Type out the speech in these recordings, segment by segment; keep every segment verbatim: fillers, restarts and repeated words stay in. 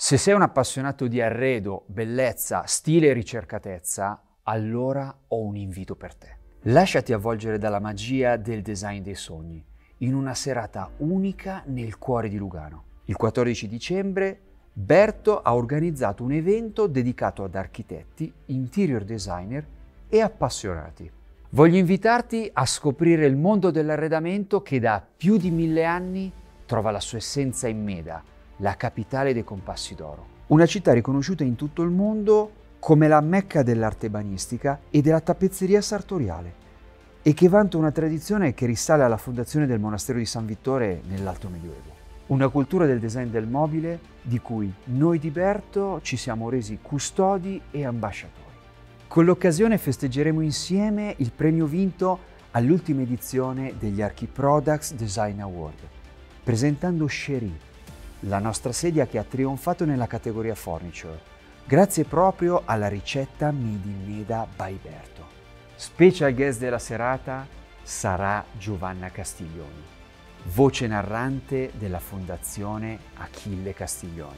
Se sei un appassionato di arredo, bellezza, stile e ricercatezza, allora ho un invito per te. Lasciati avvolgere dalla magia del design dei sogni, in una serata unica nel cuore di Lugano. Il quattordici dicembre, Berto ha organizzato un evento dedicato ad architetti, interior designer e appassionati. Voglio invitarti a scoprire il mondo dell'arredamento che da più di mille anni trova la sua essenza in Meda, la capitale dei compassi d'oro. Una città riconosciuta in tutto il mondo come la mecca dell'arte ebanistica e della tappezzeria sartoriale e che vanta una tradizione che risale alla fondazione del monastero di San Vittore nell'Alto Medioevo. Una cultura del design del mobile di cui noi di Berto ci siamo resi custodi e ambasciatori. Con l'occasione festeggeremo insieme il premio vinto all'ultima edizione degli Archiproducts Design Award, presentando Cherie, la nostra sedia che ha trionfato nella categoria Furniture, grazie proprio alla ricetta Made in Meda by Berto. Special guest della serata sarà Giovanna Castiglioni, voce narrante della Fondazione Achille Castiglioni.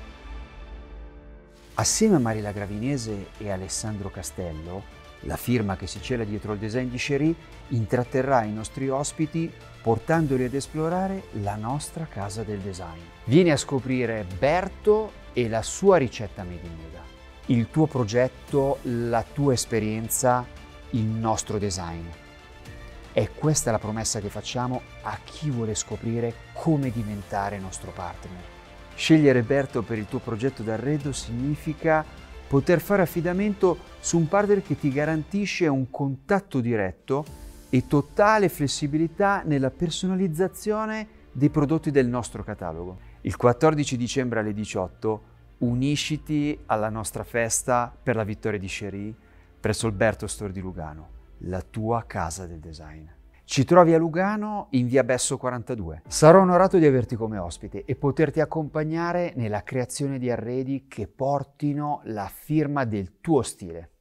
Assieme a Marilla Gravinese e Alessandro Castello, la firma che si cela dietro il design di Cherie intratterrà i nostri ospiti portandoli ad esplorare la nostra casa del design. Vieni a scoprire Berto e la sua ricetta Made in Meda, il tuo progetto, la tua esperienza, il nostro design. E questa è la promessa che facciamo a chi vuole scoprire come diventare nostro partner. Scegliere Berto per il tuo progetto d'arredo significa poter fare affidamento su un partner che ti garantisce un contatto diretto e totale flessibilità nella personalizzazione dei prodotti del nostro catalogo. Il quattordici dicembre alle diciotto unisciti alla nostra festa per la vittoria di Cherie presso il Berto Store di Lugano, la tua casa del design. Ci trovi a Lugano in via Besso quarantadue. Sarò onorato di averti come ospite e poterti accompagnare nella creazione di arredi che portino la firma del tuo stile.